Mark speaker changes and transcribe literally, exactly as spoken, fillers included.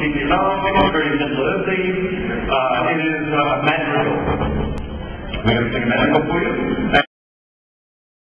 Speaker 1: completely alone. It's very simplistic. Uh, it is uh, magical. We're going to sing a magical for you.